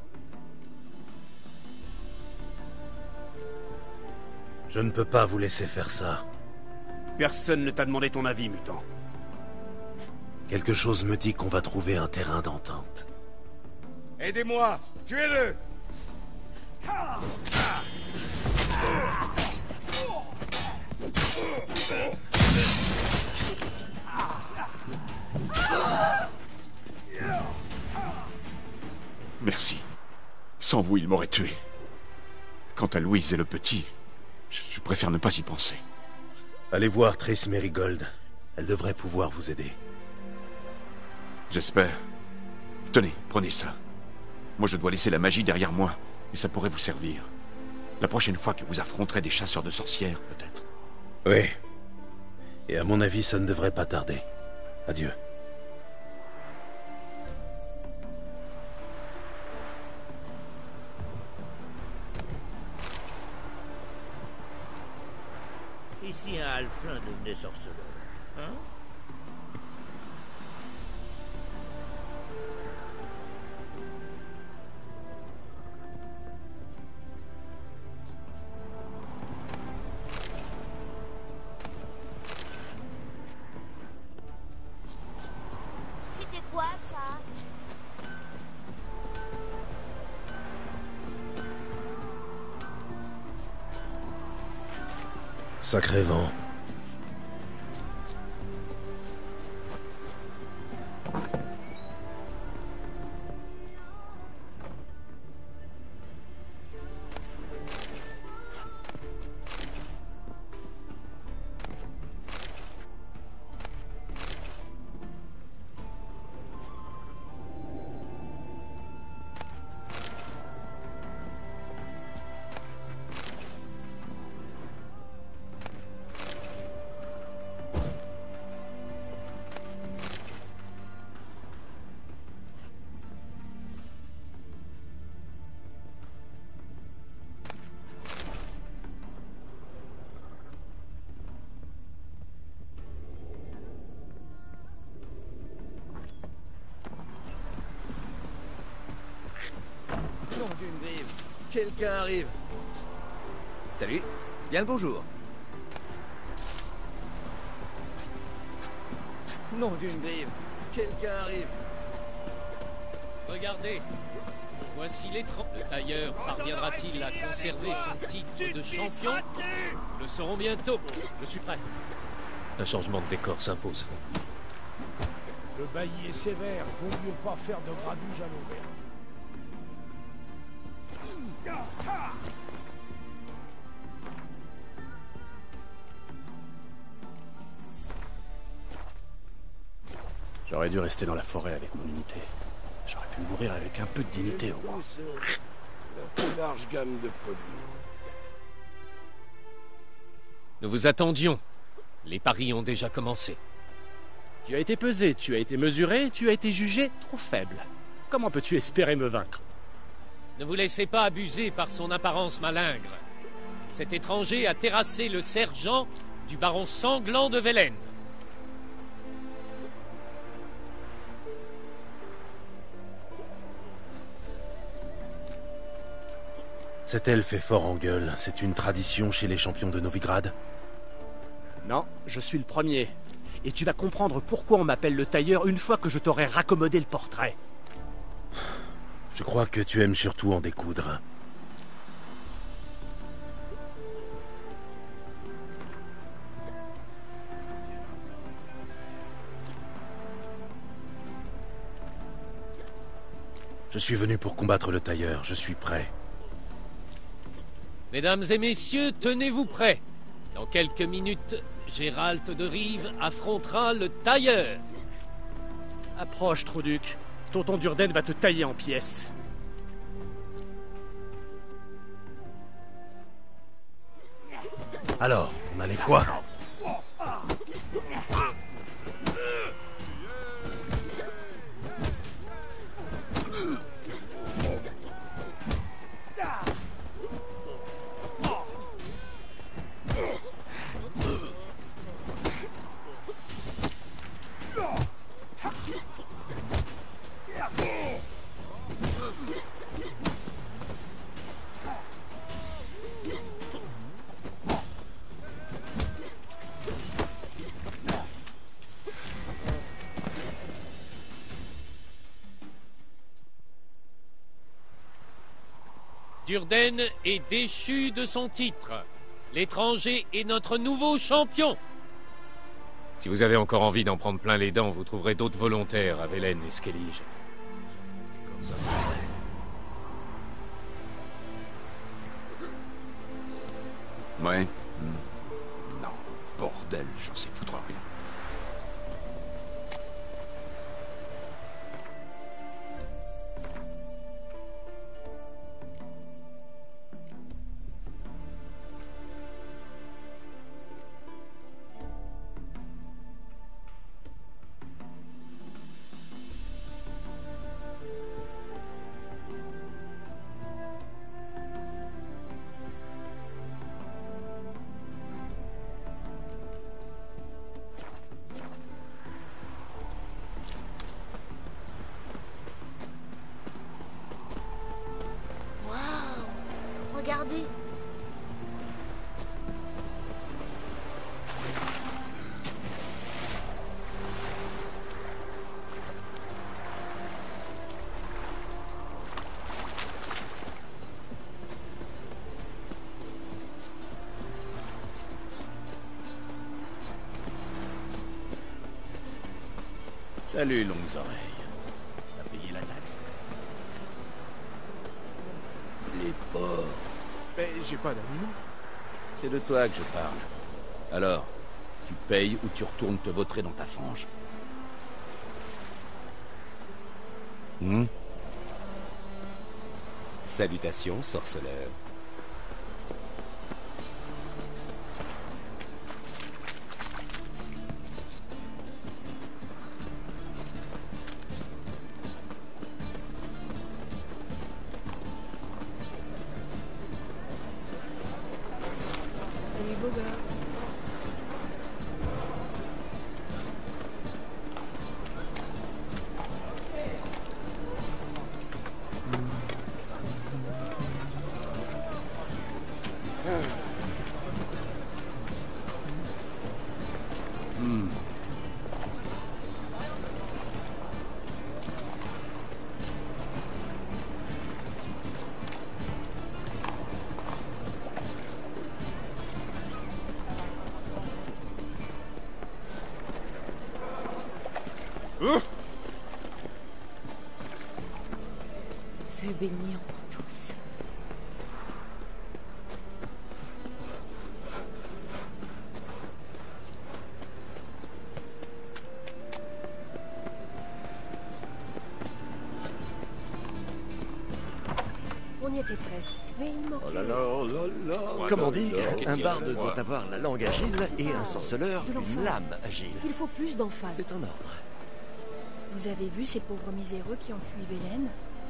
Je ne peux pas vous laisser faire ça. Personne ne t'a demandé ton avis, mutant. Quelque chose me dit qu'on va trouver un terrain d'entente. Aidez-moi! Tuez-le! Merci. Sans vous, il m'aurait tué. Quant à Louise et le petit, je préfère ne pas y penser. Allez voir Triss Merigold. Elle devrait pouvoir vous aider. J'espère. Tenez, prenez ça. Moi, je dois laisser la magie derrière moi, et ça pourrait vous servir. La prochaine fois que vous affronterez des chasseurs de sorcières, peut-être. Oui. Et à mon avis, ça ne devrait pas tarder. Adieu. Ici, un halflin devenait sorceleur. Hein? C'était quoi, ça? Sacré vent. Nom d'une grive. Quelqu'un arrive. Salut. Bien le bonjour. Nom d'une grive. Quelqu'un arrive. Regardez. Voici l'étrange. Le tailleur parviendra-t-il à conserver son titre de champion? Nous le saurons bientôt. Je suis prêt. Un changement de décor s'impose. Le bailli est sévère, vaut mieux pas faire de gradouge à l'envers. J'aurais dû rester dans la forêt avec mon unité. J'aurais pu mourir avec un peu de dignité au moins. La plus large gamme de produits. Nous vous attendions. Les paris ont déjà commencé. Tu as été pesé, tu as été mesuré, tu as été jugé trop faible. Comment peux-tu espérer me vaincre? Ne vous laissez pas abuser par son apparence malingre. Cet étranger a terrassé le sergent du baron sanglant de Velen. Cet elfe est fort en gueule. C'est une tradition chez les champions de Novigrad? Non, je suis le premier. Et tu vas comprendre pourquoi on m'appelle le tailleur une fois que je t'aurai raccommodé le portrait. Je crois que tu aimes surtout en découdre. Je suis venu pour combattre le tailleur, je suis prêt. Mesdames et messieurs, tenez-vous prêts. Dans quelques minutes, Gérald de Rive affrontera le tailleur. Approche, Trouduc. Tonton Durden va te tailler en pièces. Alors, on a les foies. Durden est déchu de son titre. L'étranger est notre nouveau champion. Si vous avez encore envie d'en prendre plein les dents, vous trouverez d'autres volontaires à Velen et Skellige. Ouais. Non, bordel, j'en sais foutre rien. Regardez. Salut, longues oreilles. T'as payé la taxe? Les porcs. Mais j'ai pas d'animaux. C'est de toi que je parle. Alors, tu payes ou tu retournes te vautrer dans ta fange. Salutations, sorceleur. Salut, beau gosse. Feu béni entre tous. On y était presque, mais il manquait... Oh là là, oh là là. Comme on dit, un barde doit avoir la langue agile et un sorceleur une lame agile. Il faut plus d'emphase. C'est en ordre. Vous avez vu ces pauvres miséreux qui ont fui Velen?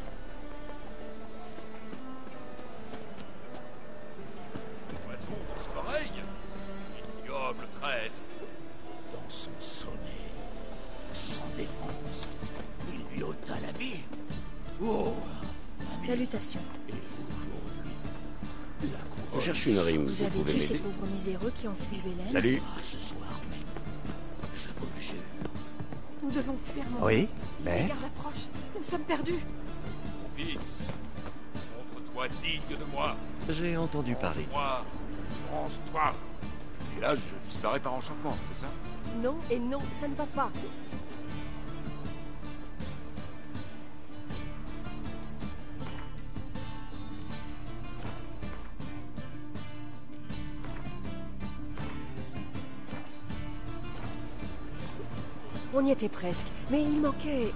Poison dans son oreille. Ignoble traître. Dans son sommeil, sans défense, il lui ôta la vie. Oh! Salutations. Je cherche une rime, Vous vous avez pouvez vu ces m'aider. pauvres miséreux qui ont fui Velen? Salut. Ce soir même, je vous le jure. Nous devons fuir, mon Oui, Les mais... gardes approchent. Nous sommes perdus. Mon fils, montre-toi digne de moi. J'ai entendu parler. Moi, range-toi. Et là, je disparais par enchantement, c'est ça? Non et non, ça ne va pas. On y était presque, mais il manquait...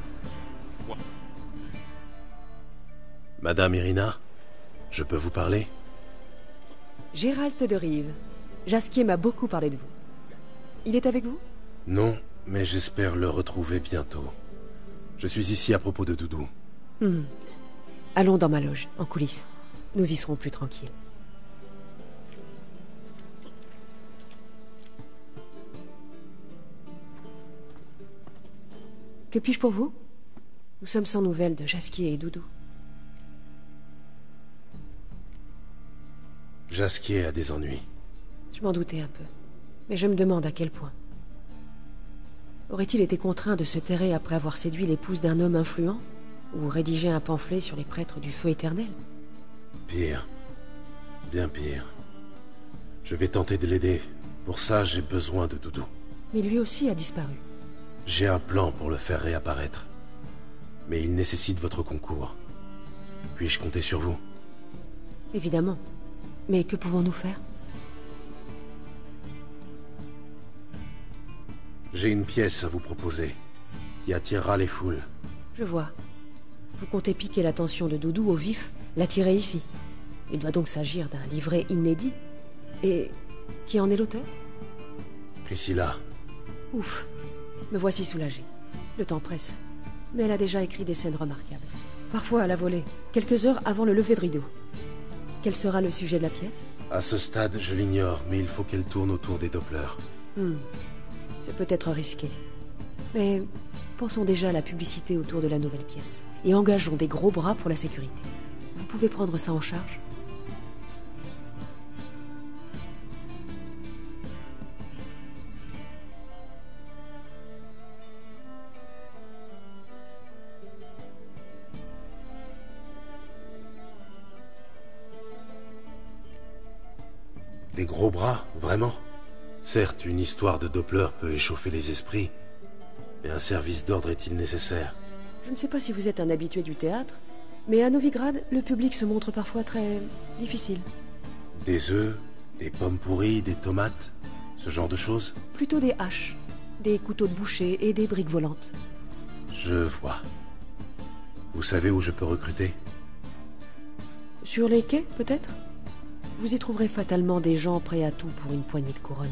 Madame Irina, je peux vous parler? Gérald de Rive. Jasquier m'a beaucoup parlé de vous. Il est avec vous? Non, mais j'espère le retrouver bientôt. Je suis ici à propos de Doudou. Allons dans ma loge, en coulisses. Nous y serons plus tranquilles. Que puis-je pour vous? Nous sommes sans nouvelles de Jasquier et Doudou. Jasquier a des ennuis. Je m'en doutais un peu. Mais je me demande à quel point. Aurait-il été contraint de se terrer après avoir séduit l'épouse d'un homme influent? Ou rédigé un pamphlet sur les prêtres du feu éternel? Pire. Bien pire. Je vais tenter de l'aider. Pour ça, j'ai besoin de Doudou. Mais lui aussi a disparu. J'ai un plan pour le faire réapparaître. Mais il nécessite votre concours. Puis-je compter sur vous? Évidemment. Mais que pouvons-nous faire? J'ai une pièce à vous proposer, qui attirera les foules. Je vois. Vous comptez piquer l'attention de Doudou au vif, l'attirer ici. Il doit donc s'agir d'un livret inédit. Et qui en est l'auteur? Priscilla. Ouf. Me voici soulagé. Le temps presse. Mais elle a déjà écrit des scènes remarquables. Parfois à la volée, quelques heures avant le lever de rideau. Quel sera le sujet de la pièce? À ce stade, je l'ignore, mais il faut qu'elle tourne autour des Dopplers. C'est peut-être risqué. Mais pensons déjà à la publicité autour de la nouvelle pièce. Et engageons des gros bras pour la sécurité. Vous pouvez prendre ça en charge? Des gros bras, vraiment? Certes, une histoire de Doppler peut échauffer les esprits, mais un service d'ordre est-il nécessaire? Je ne sais pas si vous êtes un habitué du théâtre, mais à Novigrad, le public se montre parfois très... difficile. Des œufs, des pommes pourries, des tomates, ce genre de choses? Plutôt des haches, des couteaux de boucher et des briques volantes. Je vois. Vous savez où je peux recruter? Sur les quais, peut-être? Vous y trouverez fatalement des gens prêts à tout pour une poignée de couronne.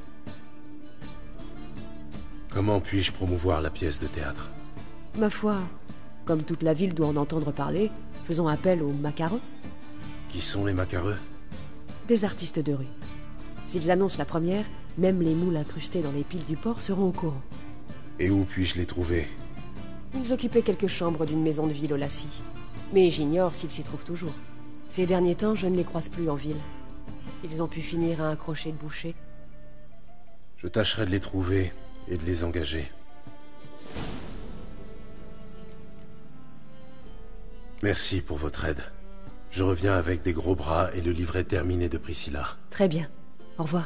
Comment puis-je promouvoir la pièce de théâtre? Ma foi, comme toute la ville doit en entendre parler, faisons appel aux macareux. Qui sont les macareux? Des artistes de rue. S'ils annoncent la première, même les moules incrustés dans les piles du port seront au courant. Et où puis-je les trouver? Ils occupaient quelques chambres d'une maison de ville au Lacy. Mais j'ignore s'ils s'y trouvent toujours. Ces derniers temps, je ne les croise plus en ville. Ils ont pu finir à un crochet de boucher. Je tâcherai de les trouver et de les engager. Merci pour votre aide. Je reviens avec des gros bras et le livret terminé de Priscilla. Très bien. Au revoir.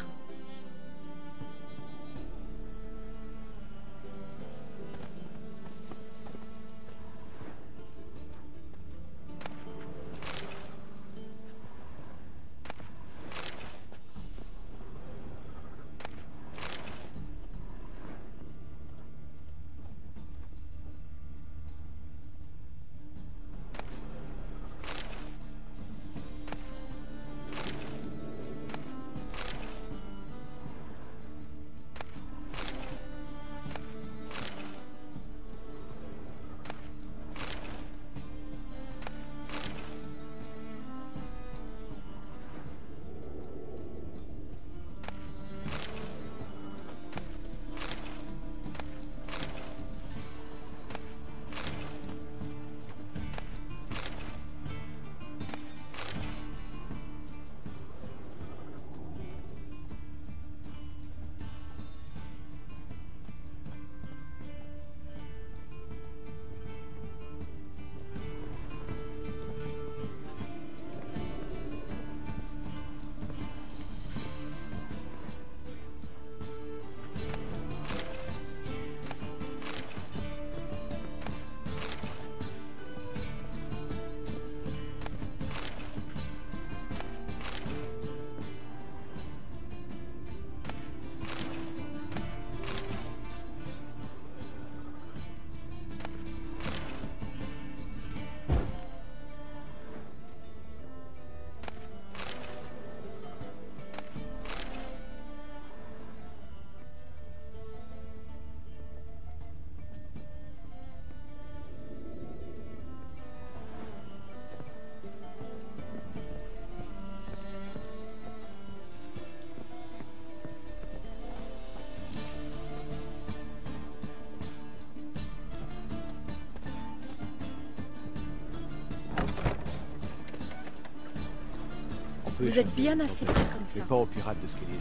peut Vous êtes échapper, bien tant assez pis. près comme ça. Mais pas aux pirates de Skellige.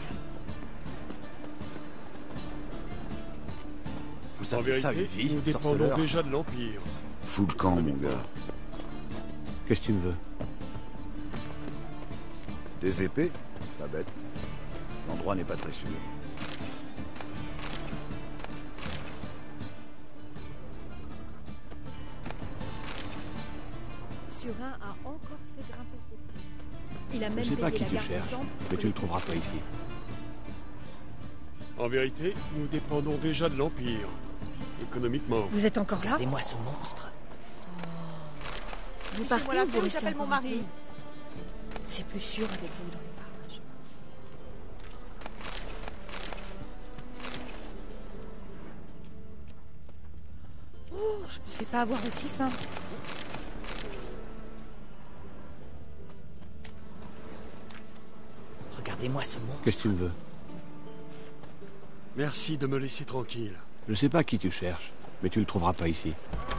Vous En avez ça, une vérité, vie, nous dépendons sorceleur? déjà de l'Empire. Fous le camp, mon gars. Qu'est-ce que tu me veux? Des épées? Pas bête. L'endroit n'est pas très sûr. Surin a encore fait grimper au temple. Il a même Je sais pas payé qui la tu garde au cherches, temple mais pour tu le les trouveras pas conserver. ici. En vérité, nous dépendons déjà de l'Empire. Économiquement. Vous êtes encore là? Regardez-moi ce monstre. Vous partez Voilà, ou vous restez j'appelle mon encore un mari. peu? C'est plus sûr avec vous dans les parages. Oh, je pensais pas avoir aussi faim. Regardez-moi ce monstre. Qu'est-ce que tu me veux? Merci de me laisser tranquille. Je sais pas qui tu cherches, mais tu le trouveras pas ici.